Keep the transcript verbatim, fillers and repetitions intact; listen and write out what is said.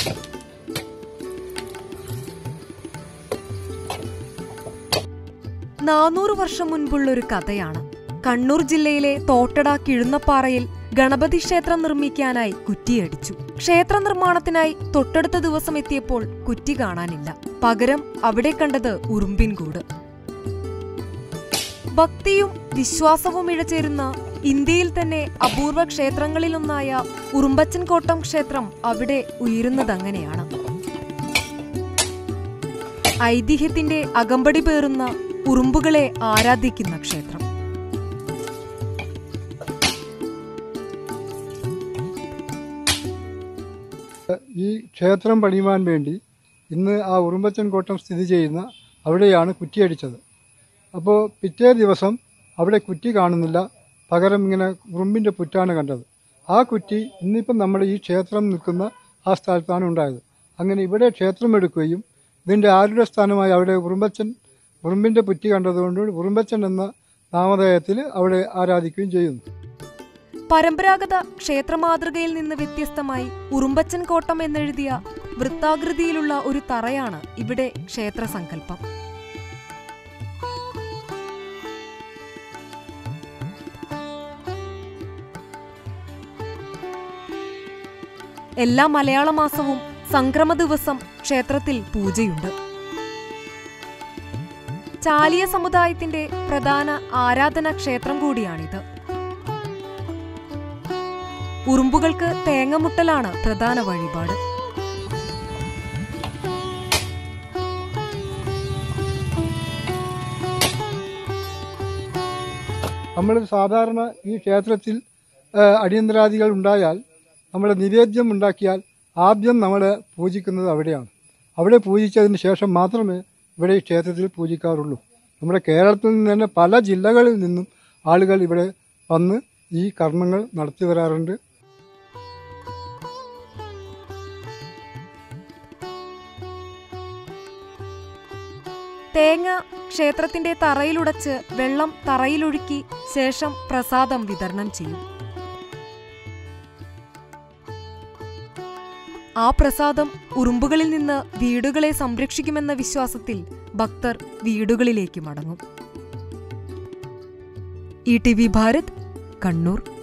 നാനൂറ് വർഷം മുൻപുള്ളൊരു കഥയാണ്. കണ്ണൂർ ജില്ലയിലെ തോട്ടട കിഴുന്നപ്പാറയിൽ ഗണപതി ക്ഷേത്രം നിർമ്മിക്കാനായി കുറ്റിയടിച്ചു. ക്ഷേത്ര നിർമ്മാണത്തിനായി തൊട്ടടുത്ത ദിവസം എത്തിയപ്പോൾ കുറ്റി കാണാനില്ല. പകരം അവിടെ കണ്ടത് ഉറുമ്പിൻകൂട്. ഭക്തിയും വിശ്വാസവും ഇഴചേരുന്ന ഇന്ത്യയിൽ തന്നെ അപൂർവ ക്ഷേത്രങ്ങളിലൊന്നായ ഉറുമ്പച്ചൻ കോട്ടം ക്ഷേത്രം അവിടെ ഉയരുന്നതങ്ങനെയാണ്. ഐതിഹ്യത്തിന്റെ അകമ്പടി പേറുന്ന ഉറുമ്പുകളെ ആരാധിക്കുന്ന ക്ഷേത്രം. ഈ ക്ഷേത്രം പണിയുവാൻ വേണ്ടി ഇന്ന് ആ ഉറുമ്പച്ചൻ കോട്ടം സ്ഥിതി ചെയ്യുന്ന അവിടെയാണ് കുറ്റിയടിച്ചത്. അപ്പോൾ പിറ്റേ ദിവസം അവിടെ കുറ്റി കാണുന്നില്ല, പകരം ഇങ്ങനെ ഉറുമ്പിൻ്റെ പുറ്റാണ് കണ്ടത്. ആ കുറ്റി ഇന്നിപ്പം നമ്മുടെ ഈ ക്ഷേത്രം നിൽക്കുന്ന ആ സ്ഥലത്താണ് ഉണ്ടായത്. അങ്ങനെ ഇവിടെ ക്ഷേത്രം എടുക്കുകയും ഇതിൻ്റെ ആരുടെ സ്ഥാനമായി അവിടെ ഉറുമ്പച്ചൻ ഉറുമ്പിൻ്റെ പുറ്റി കണ്ടതുകൊണ്ട് ഉറുമ്പച്ചൻ എന്ന നാമധേയത്തിൽ അവിടെ ആരാധിക്കുകയും ചെയ്യുന്നു. പരമ്പരാഗത ക്ഷേത്ര മാതൃകയിൽ നിന്ന് വ്യത്യസ്തമായി ഉറുമ്പച്ചൻ കോട്ടം എന്നെഴുതിയ വൃത്താകൃതിയിലുള്ള ഒരു തറയാണ് ഇവിടെ ക്ഷേത്ര സങ്കല്പം. എല്ലാ മലയാള മാസവും സംക്രമ ദിവസം ക്ഷേത്രത്തിൽ പൂജയുണ്ട്. ചാലിയ സമുദായത്തിന്റെ പ്രധാന ആരാധനാ ക്ഷേത്രം കൂടിയാണിത്. ഉറുമ്പുകൾക്ക് തേങ്ങമുട്ടലാണ് പ്രധാന വഴിപാട്. നമ്മൾ സാധാരണ ഈ ക്ഷേത്രത്തിൽ അടിയന്തരാദികൾ ഉണ്ടായാൽ നമ്മൾ നിവേദ്യം ഉണ്ടാക്കിയാൽ ആദ്യം നമ്മൾ പൂജിക്കുന്നത് അവിടെയാണ്. അവിടെ പൂജിച്ചതിന് ശേഷം മാത്രമേ ഇവിടെ ഈ ക്ഷേത്രത്തിൽ പൂജിക്കാറുള്ളൂ. നമ്മുടെ കേരളത്തിൽ നിന്ന് തന്നെ പല ജില്ലകളിൽ നിന്നും ആളുകൾ ഇവിടെ വന്ന് ഈ കർമ്മങ്ങൾ നടത്തി വരാറുണ്ട്. തേങ്ങ ക്ഷേത്രത്തിന്റെ തറയിലുടച്ച് വെള്ളം തറയിലൊഴുക്കി ശേഷം പ്രസാദം വിതരണം ചെയ്യും. ആ പ്രസാദം ഉറുമ്പുകളിൽ നിന്ന് വീടുകളെ സംരക്ഷിക്കുമെന്ന വിശ്വാസത്തിൽ ഭക്തർ വീടുകളിലേക്ക് മടങ്ങും. E T V Bharat, Kannur.